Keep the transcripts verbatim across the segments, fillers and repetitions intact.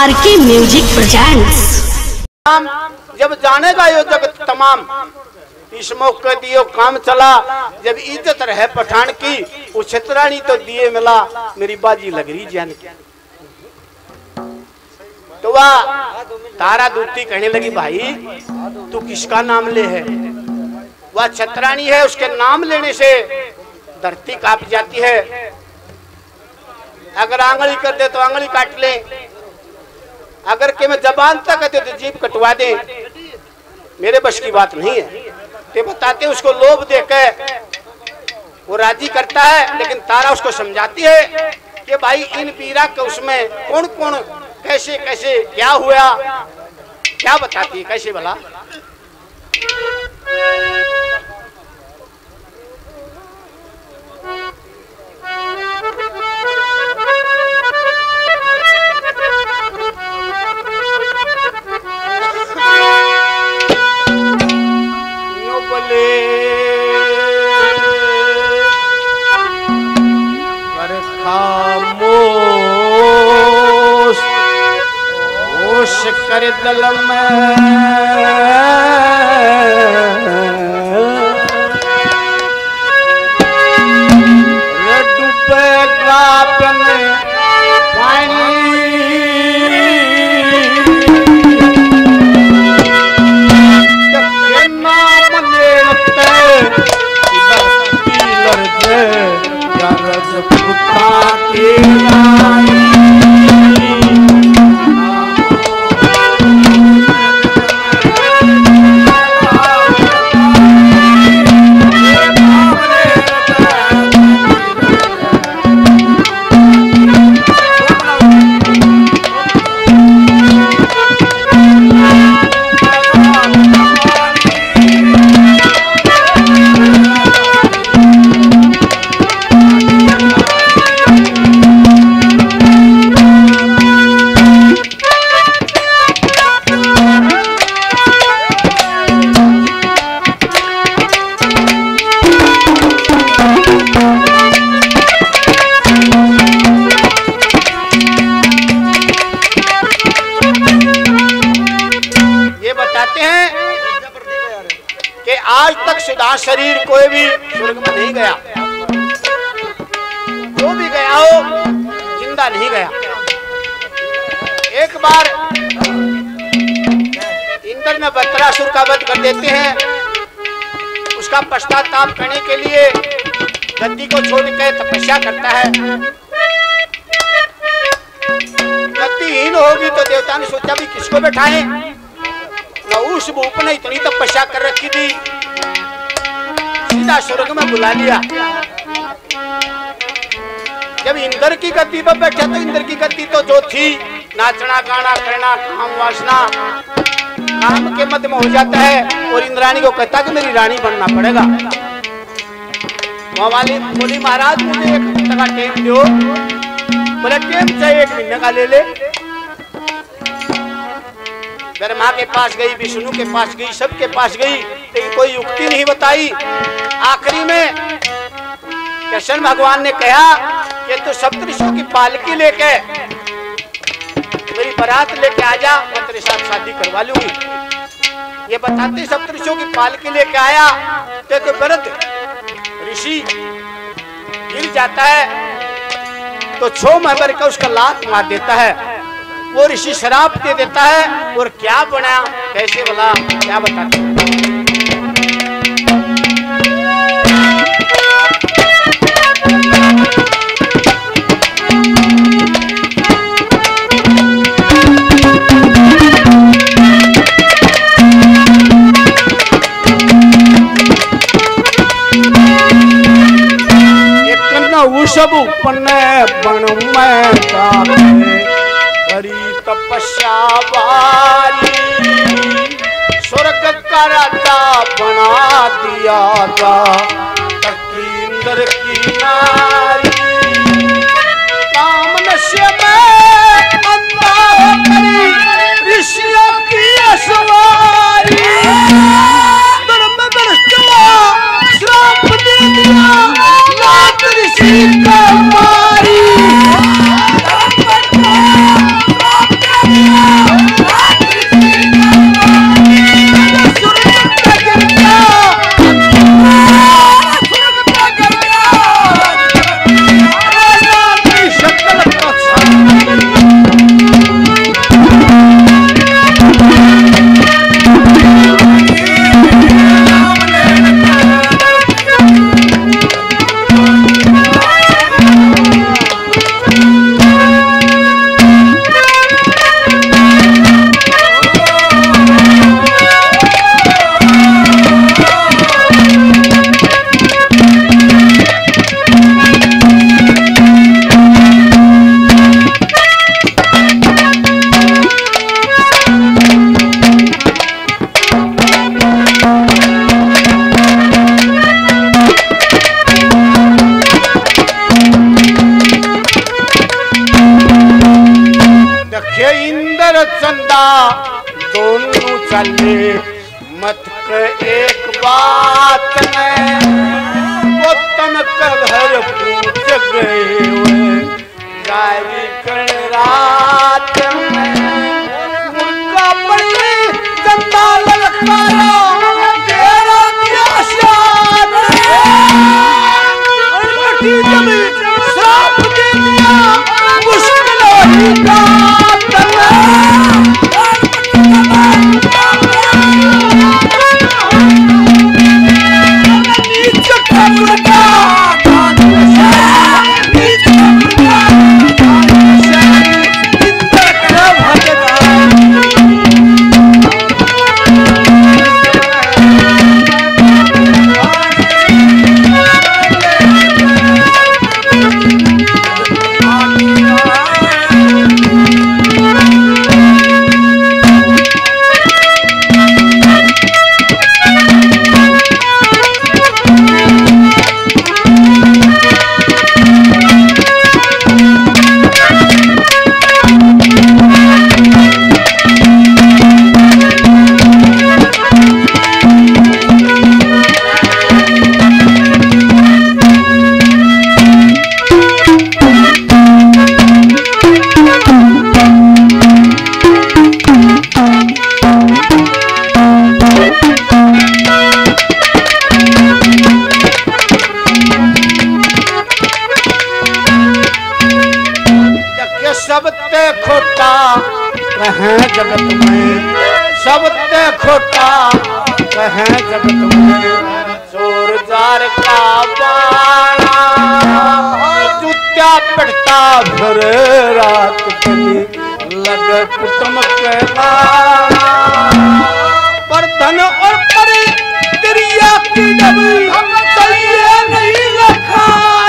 RK music presents. जब जानेगा यो जगत तमाम, इस मौके दियो काम चला। जब इज्जत रहे पठान की, वो छतरानी तो दिए मिला, मेरी बाजी लग रही जान। तो वह तारा दूती कहने लगी, भाई तू किसका नाम ले है? वह छतरानी है, उसके नाम लेने से धरती कांप जाती है। अगर आंगली कर दे तो आंगली काट ले, अगर के मैं जबान तक कहते तो जीभ कटवा दे। मेरे बस की बात नहीं है। ते बताते उसको लोभ देकर वो राजी करता है, लेकिन तारा उसको समझाती है कि भाई इन पीरा के उसमें कौन कौन कैसे कैसे क्या हुआ, क्या बताती है कैसे भला। कर दल में डूबेगा अपने पानी, के नाम लेते लड़ते रजपुता के रानी। आज तक सुधा शरीर कोई भी स्वर्ग में नहीं गया, जो भी गया हो जिंदा नहीं गया। एक बार इंद्र ने बत्तरासुर का वध कर देते हैं। उसका पश्चाताप करने के लिए गद्दी को छोड़कर तपस्या करता है। गद्दीहीन होगी तो देवता ने सोचा भी किसको बैठाएं। उस भूप ने इतनी तपस्या कर रखी थी, सीधा स्वर्ग में बुला लिया। जब इंद्र की गद्दी पर बैठा तो इंद्र की गद्दी तो जो थी नाचना गाना करना काम वासना काम के मध्य में हो जाता है, और इंद्राणी को कहता कि मेरी रानी बनना पड़ेगा। वाली बोली महाराज मुझे एक हफ्ते का टाइम दो। बोले टाइम चाहिए एक महीने का ले ले। ब्रह्मा के पास गई, विष्णु के पास गई, सबके पास गई, लेकिन कोई युक्ति नहीं बताई। आखिरी में कृष्ण भगवान ने कहा कि तू सप्तऋषियों की पालकी लेके मेरी बारात लेके आ जा, मैं तेरे साथ शादी करवा लूंगी। ये बताते सप्तऋषियों की पालकी लेके आया तो एक वृद्ध ऋषि गिर जाता है, तो छो मर का उसका लात मार देता है। वो ऋषि शराब दे देता है, और क्या बना कैसे बोला क्या बताते सब उपने बन में करी तपस्या वाली, स्वर्ग का राजा बना दिया था इंद्र की नारी। काम नशे में अंधा करी ऋषियों की सवारी, धर्म दृष्टवा श्राप दे दिया लात ऋषि का मारी। इंद्र चंदा दोनों चले मत के एक बात में वो तन का घर पूछ गए जारी कर रात में मुर्गा पड़ी चंदा ललकारा तेरा दिया शान अनकटी जमीन श्राप दे दिया मुश्किल ही रात में नीचे मुर्गा सबते खोटा कहें जगत में सबते खोटा कहें जगत में चोर जार का बाड़ा जूत्या पड़ता भर रात बनी लग कुटुम के पर धन और परी दरिया की डबी चलिए नहीं रखा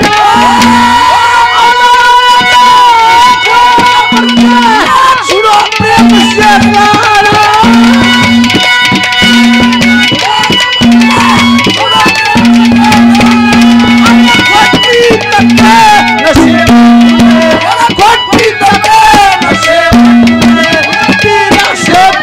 सुनो प्रेम से प्यारा खोटी तके नशे खोटी तके नशे तेरा शब्द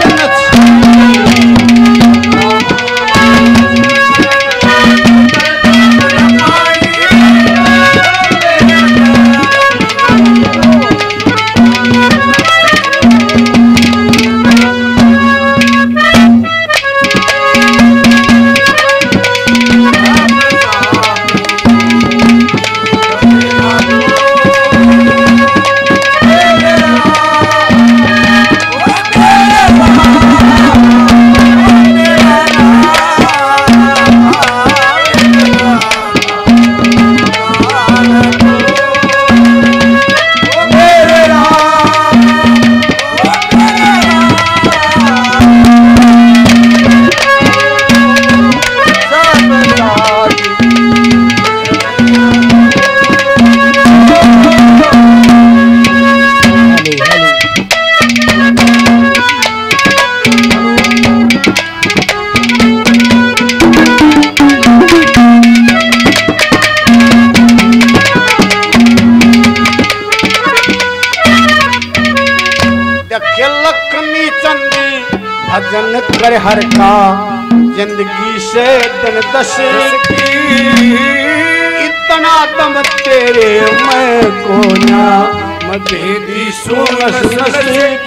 भजन कर हर का जिंदगी से दिन दस की इतना दम तेरे मैं को ना मधेदी सुन